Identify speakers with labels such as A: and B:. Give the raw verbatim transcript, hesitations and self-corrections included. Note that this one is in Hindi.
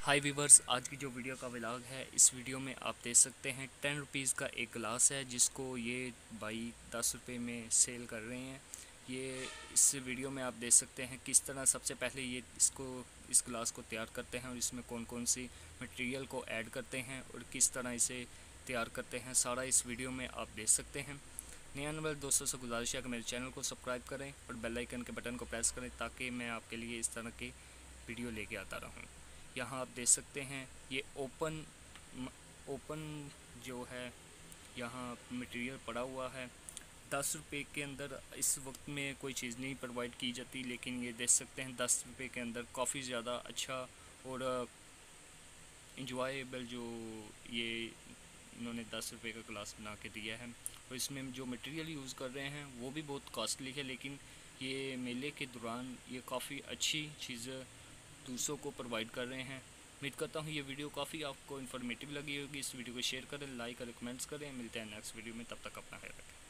A: हाय वीवर्स, आज की जो वीडियो का व्लॉग है, इस वीडियो में आप देख सकते हैं टेन रुपीज़ का एक गिलास है जिसको ये भाई दस रुपये में सेल कर रहे हैं। ये इस वीडियो में आप देख सकते हैं किस तरह सबसे पहले ये इसको इस गिलास को तैयार करते हैं और इसमें कौन कौन सी मटेरियल को ऐड करते हैं और किस तरह इसे तैयार करते हैं, सारा इस वीडियो में आप देख सकते हैं। नए आने वाले दोस्तों से गुजारिश है कि मेरे चैनल को सब्सक्राइब करें और बेल आइकन के बटन को प्रेस करें ताकि मैं आपके लिए इस तरह के वीडियो लेके आता रहूं। यहाँ आप देख सकते हैं ये ओपन ओपन जो है यहाँ मटेरियल पड़ा हुआ है। दस रुपये के अंदर इस वक्त में कोई चीज़ नहीं प्रोवाइड की जाती, लेकिन ये देख सकते हैं दस रुपये के अंदर काफ़ी ज़्यादा अच्छा और इंजॉयबल जो ये इन्होंने दस रुपये का ग्लास बना के दिया है। और इसमें जो मटेरियल यूज़ कर रहे हैं वो भी बहुत कॉस्टली है, लेकिन ये मेले के दौरान ये काफ़ी अच्छी चीज़ें दूसरों को प्रोवाइड कर रहे हैं। उम्मीद करता हूँ ये वीडियो काफ़ी आपको इन्फॉर्मेटिव लगी होगी। इस वीडियो को शेयर करें, लाइक करें, कमेंट्स करें। मिलते हैं नेक्स्ट वीडियो में, तब तक अपना ख्याल रखें।